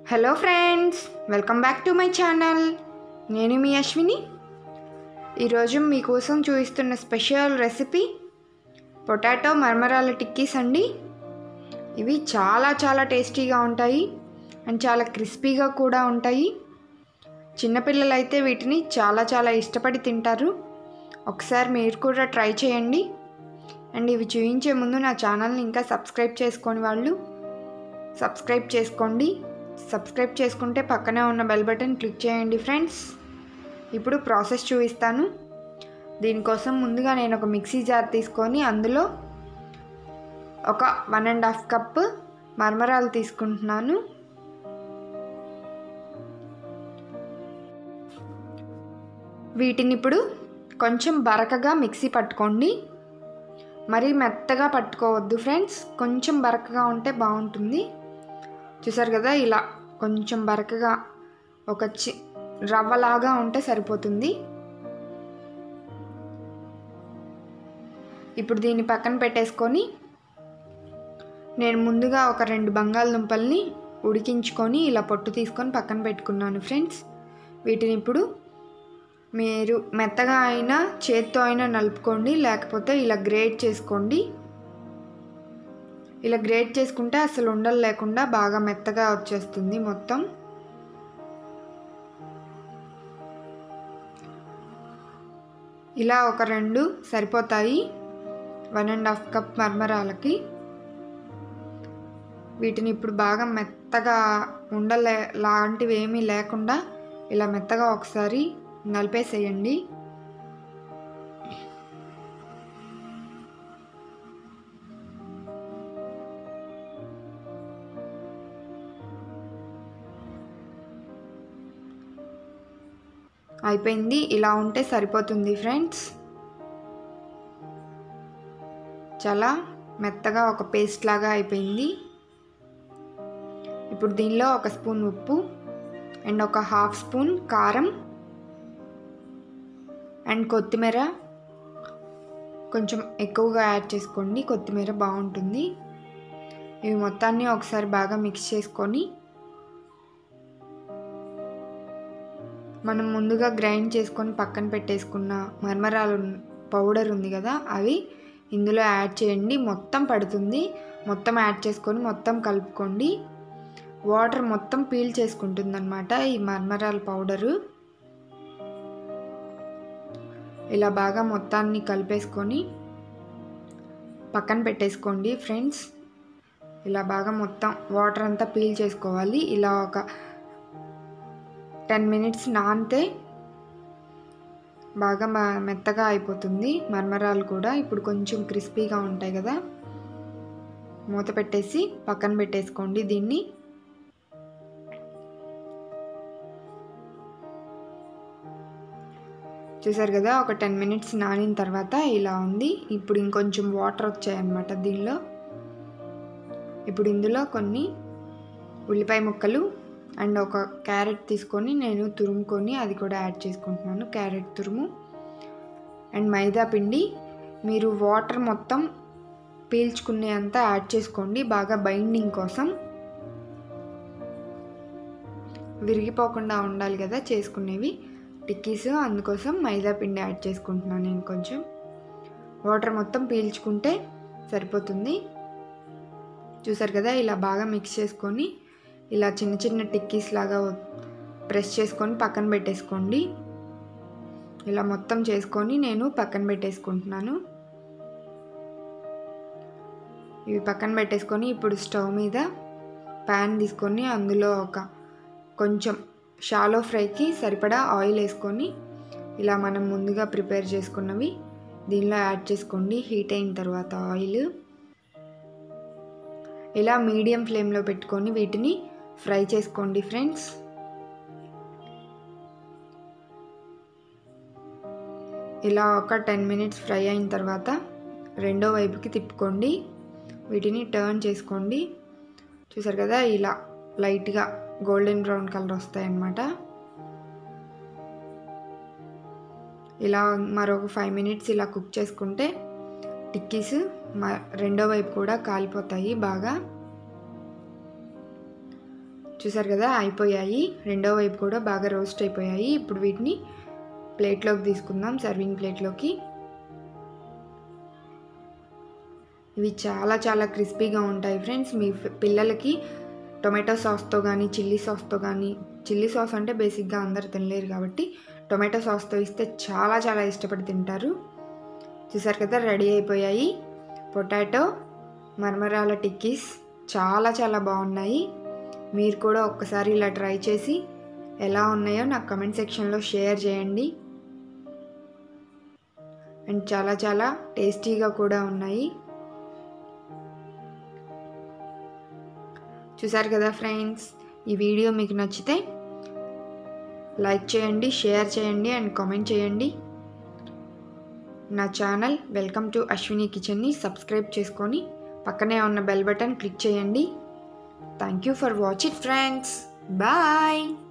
Hello friends, welcome back to my channel. నేను మీ అశ్విని. ఈరోజు మీకోసం చూపిస్తున్న స్పెషల్ రెసిపీ పొటాటో మరమరాల టిక్కీస్ అండి. ఇవి చాలా టేస్టీగా ఉంటాయి అండ్ చాలా క్రిస్పీగా కూడా ఉంటాయి. చిన్నపిల్లలు అయితే వీటిని చాలా ఇష్టపడి తింటారు. ఒకసారి మీరు కూడా ట్రై చేయండి. అండ్ ఇవి చూపించే ముందు నా ఛానల్ని ఇంకా సబ్స్క్రైబ్ చేసుకోని వాళ్ళు సబ్స్క్రైబ్ చేసుకోండి. సబ్స్క్రైబ్ చేసుకుంటే పక్కనే ఉన్న బెల్ బటన్ క్లిక్ చేయండి ఫ్రెండ్స్. ఇప్పుడు ప్రాసెస్ చూపిస్తాను. దీనికోసం ముందుగా నేను ఒక మిక్సీ జార్ తీసుకొని అందులో ఒక 1.5 కప్ మరమరాలు తీసుకుంటున్నాను. వీటిని ఇప్పుడు కొంచెం బరకగా మిక్సీ పట్టుకోండి. మరీ మెత్తగా పట్టుకోవద్దు ఫ్రెండ్స్, కొంచెం బరకగా ఉంటే బాగుంటుంది. చూసారు కదా, ఇలా కొంచెం బరకగా ఒక రవ్వలాగా ఉంటే సరిపోతుంది. ఇప్పుడు దీన్ని పక్కన పెట్టేసుకొని నేను ముందుగా ఒక 2 బంగాళదుంపల్ని ఉడికించుకొని ఇలా పొట్టు తీసుకొని పక్కన పెట్టుకున్నాను ఫ్రెండ్స్. వీటిని ఇప్పుడు మీరు మెత్తగా అయినా చేత్తో అయినా నలుపుకోండి, లేకపోతే ఇలా గ్రేట్ చేసుకోండి. ఇలా గ్రేట్ చేసుకుంటే అసలు ఉండలు లేకుండా బాగా మెత్తగా వచ్చేస్తుంది మొత్తం. ఇలా ఒక 2 సరిపోతాయి 1.5 కప్ మరమరాలకి. వీటిని ఇప్పుడు బాగా మెత్తగా ఉండలే లాంటివి ఏమీ లేకుండా ఇలా మెత్తగా ఒకసారి నలిపేసేయండి. అయిపోయింది. ఇలా ఉంటే సరిపోతుంది ఫ్రెండ్స్. చాలా మెత్తగా ఒక పేస్ట్ లాగా అయిపోయింది. ఇప్పుడు దీనిలో 1 స్పూన్ ఉప్పు అండ్ ఒక 1/2 స్పూన్ కారం అండ్ కొత్తిమీర కొంచెం ఎక్కువగా యాడ్ చేసుకోండి. కొత్తిమీర బాగుంటుంది. ఇవి మొత్తాన్ని ఒకసారి బాగా మిక్స్ చేసుకొని మనం ముందుగా గ్రైండ్ చేసుకొని పక్కన పెట్టేసుకున్న మరమరాలు పౌడర్ ఉంది కదా, అవి ఇందులో యాడ్ చేయండి. మొత్తం పడుతుంది. మొత్తం యాడ్ చేసుకొని మొత్తం కలుపుకోండి. వాటర్ మొత్తం పీల్ చేసుకుంటుంది అన్నమాట ఈ మరమరాల పౌడరు. ఇలా బాగా మొత్తాన్ని కలిపేసుకొని పక్కన పెట్టేసుకోండి ఫ్రెండ్స్. ఇలా బాగా మొత్తం వాటర్ అంతా పీల్ చేసుకోవాలి. ఇలా ఒక 10 మినిట్స్ నానితే బాగా మెత్తగా అయిపోతుంది మరమరాలు కూడా. ఇప్పుడు కొంచెం క్రిస్పీగా ఉంటాయి కదా. మూత పెట్టేసి పక్కన పెట్టేసుకోండి దీన్ని. చూసారు కదా, ఒక 10 మినిట్స్ నానిన తర్వాత ఇలా ఉంది. ఇప్పుడు ఇంకొంచెం వాటర్ వచ్చాయన్నమాట దీనిలో. ఇప్పుడు ఇందులో కొన్ని ఉల్లిపాయ ముక్కలు అండ్ ఒక క్యారెట్ తీసుకొని నేను తురుముకొని అది కూడా యాడ్ చేసుకుంటున్నాను. క్యారెట్ తురుము అండ్ మైదా పిండి. మీరు వాటర్ మొత్తం పీల్చుకునే అంతా యాడ్ చేసుకోండి, బాగా బైండింగ్ కోసం. విరిగిపోకుండా ఉండాలి కదా చేసుకునేవి టిక్కీస్, అందుకోసం మైదా పిండి యాడ్ చేసుకుంటున్నాను నేను. కొంచెం వాటర్ మొత్తం పీల్చుకుంటే సరిపోతుంది. చూసారు కదా, ఇలా బాగా మిక్స్ చేసుకొని ఇలా చిన్న టిక్కీస్ లాగా ప్రెస్ చేసుకొని పక్కన పెట్టేసుకోండి. ఇలా మొత్తం చేసుకొని నేను పక్కన పెట్టేసుకుంటున్నాను. ఇవి పక్కన పెట్టేసుకొని ఇప్పుడు స్టవ్ మీద ప్యాన్ తీసుకొని అందులో ఒక కొంచెం షాలో ఫ్రైకి సరిపడా ఆయిల్ వేసుకొని ఇలా మనం ముందుగా ప్రిపేర్ చేసుకున్నవి దీనిలో యాడ్ చేసుకోండి. హీట్ అయిన తర్వాత ఆయిల్ ఇలా మీడియం ఫ్లేమ్లో పెట్టుకొని వీటిని ఫ్రై చేసుకోండి ఫ్రెండ్స్. ఇలా ఒక 10 మినిట్స్ ఫ్రై అయిన తర్వాత రెండో వైపుకి తిప్పుకోండి. వీటిని టర్న్ చేసుకోండి. చూసారు కదా, ఇలా లైట్గా గోల్డెన్ బ్రౌన్ కలర్ వస్తాయన్నమాట. ఇలా మరొక 5 మినిట్స్ ఇలా కుక్ చేసుకుంటే టిక్కీస్ రెండో వైపు కూడా కాలిపోతాయి బాగా. చూసారు కదా, అయిపోయాయి. రెండో వైపు కూడా బాగా రోస్ట్ అయిపోయాయి. ఇప్పుడు వీటిని ప్లేట్లోకి తీసుకుందాం, సర్వింగ్ ప్లేట్లోకి. ఇవి చాలా చాలా క్రిస్పీగా ఉంటాయి ఫ్రెండ్స్. మీ పిల్లలకి టొమాటో సాస్తో కానీ చిల్లీ సాస్తో కానీ, చిల్లీ సాస్ అంటే బేసిక్గా అందరు తినలేరు కాబట్టి టొమాటో సాస్తో ఇస్తే చాలా చాలా ఇష్టపడి తింటారు. చూసారు కదా, రెడీ అయిపోయాయి పొటాటో మరమరాల టిక్కీస్. చాలా చాలా బాగున్నాయి. మీరు కూడా ఒక్కసారి ఇలా ట్రై చేసి ఎలా ఉన్నాయో నాకు కమెంట్ సెక్షన్లో షేర్ చేయండి. అండ్ చాలా చాలా టేస్టీగా కూడా ఉన్నాయి. చూసారు కదా ఫ్రెండ్స్, ఈ వీడియో మీకు నచ్చితే లైక్ చేయండి, షేర్ చేయండి అండ్ కామెంట్ చేయండి. నా ఛానల్ వెల్కమ్ టు అశ్విని కిచెన్ని సబ్స్క్రైబ్ చేసుకొని పక్కనే ఉన్న బెల్ బటన్ క్లిక్ చేయండి. Thank you for watching friends. Bye.